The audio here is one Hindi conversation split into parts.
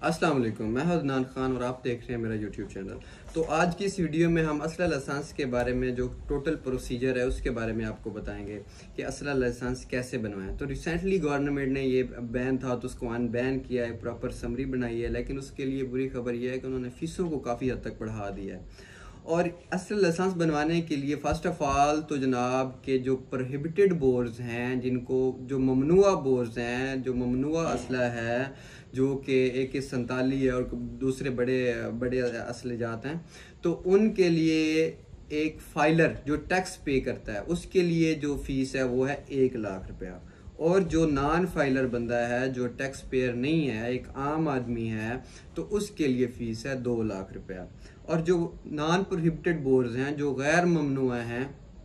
अस्सलाम वालेकुम, मैं हूं अदनान खान और आप देख रहे हैं मेरा यूट्यूब चैनल। तो आज की इस वीडियो में हम असला लाइसेंस के बारे में जो टोटल प्रोसीजर है उसके बारे में आपको बताएंगे कि असला लाइसेंस कैसे बनवाएं। तो रिसेंटली गवर्नमेंट ने ये बैन था तो उसको अनबैन किया है, प्रॉपर समरी बनाई है, लेकिन उसके लिए बुरी खबर यह है कि उन्होंने फीसों को काफ़ी हद तक बढ़ा दिया है। और असला लाइसेंस बनवाने के लिए फ़र्स्ट ऑफ ऑल तो जनाब के जो प्रोहिबिटेड बोर्ड्स हैं, जिनको जो ममनुआ बोर्ड्स हैं, जो ममनुआ असला है, जो कि AK-47 है और दूसरे बड़े बड़े असले जाते हैं, तो उनके लिए एक फाइलर जो टैक्स पे करता है उसके लिए जो फीस है वो है 1 लाख रुपया। और जो नॉन फाइलर बंदा है, जो टैक्स पेयर नहीं है, एक आम आदमी है, तो उसके लिए फीस है 2 लाख रुपया। और जो नॉन प्रोहिबिटेड बोर्ड्स हैं, जो गैर ममनुआ हैं,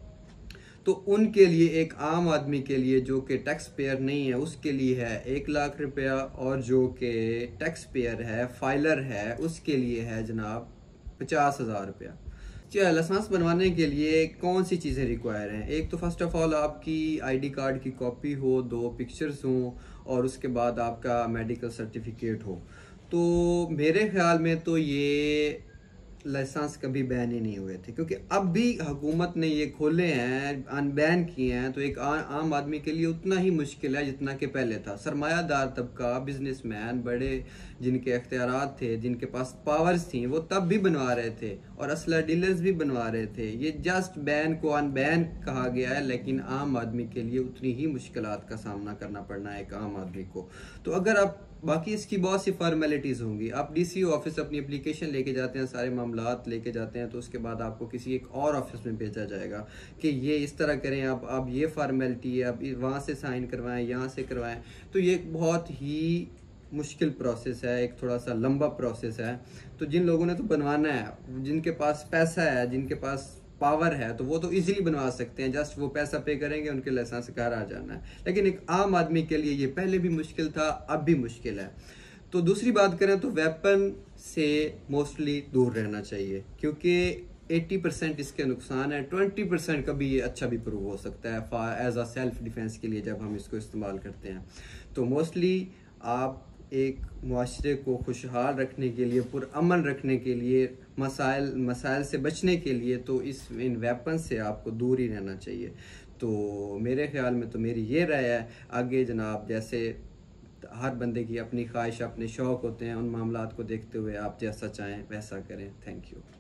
तो उनके लिए एक आम आदमी के लिए जो कि टैक्स पेयर नहीं है उसके लिए है 1 लाख रुपया। और जो कि टैक्स पेयर है, फाइलर है, उसके लिए है जनाब 50,000 रुपया। लाइसेंस बनवाने के लिए कौन सी चीज़ें रिक्वायर हैं? एक तो फर्स्ट ऑफ ऑल आपकी ID कार्ड की कॉपी हो, 2 पिक्चर्स हों, और उसके बाद आपका मेडिकल सर्टिफिकेट हो। तो मेरे ख्याल में तो ये लाइसेंस कभी बैन ही नहीं हुए थे, क्योंकि अब भी हुकूमत ने ये खोले हैं, अनबैन किए हैं, तो एक आम आदमी के लिए उतना ही मुश्किल है जितना कि पहले था। सरमायादार तबका, बिजनेसमैन, बड़े जिनके अख्तियारात थे, जिनके पास पावर्स थी, वो तब भी बनवा रहे थे, और असला डीलर्स भी बनवा रहे थे। ये जस्ट बैन को अनबैन कहा गया है, लेकिन आम आदमी के लिए उतनी ही मुश्किलात का सामना करना पड़ना है एक आम आदमी को। तो अगर आप बाकी इसकी बहुत सी फॉर्मेलिटीज़ होंगी, आप DCO ऑफिस अपनी एप्लीकेशन लेके जाते हैं, सारे मामलात लेके जाते हैं, तो उसके बाद आपको किसी एक और ऑफिस में भेजा जाएगा कि ये इस तरह करें, आप ये फॉर्मेलिटी है, आप वहाँ से साइन करवाएं, यहाँ से करवाएं। तो ये एक बहुत ही मुश्किल प्रोसेस है, एक थोड़ा सा लंबा प्रोसेस है। तो जिन लोगों ने तो बनवाना है, जिनके पास पैसा है, जिनके पास पावर है, तो वो तो इजीली बनवा सकते हैं, जस्ट वो पैसा पे करेंगे, उनके लाइसेंस घर आ जाना है। लेकिन एक आम आदमी के लिए ये पहले भी मुश्किल था, अब भी मुश्किल है। तो दूसरी बात करें तो वेपन से मोस्टली दूर रहना चाहिए, क्योंकि 80% इसके नुकसान है, 20% कभी ये अच्छा भी प्रूव हो सकता है एज अ सेल्फ डिफेंस के लिए जब हम इसको इस्तेमाल करते हैं। तो मोस्टली आप एक मुआशरे को खुशहाल रखने के लिए, पुरअमन रखने के लिए, मसाइल से बचने के लिए, तो इन वेपन से आपको दूर ही रहना चाहिए। तो मेरे ख्याल में तो मेरी ये राय है। आगे जनाब, जैसे हर बंदे की अपनी ख्वाहिश, अपने शौक़ होते हैं, उन मामलात को देखते हुए आप जैसा चाहें वैसा करें। Thank you.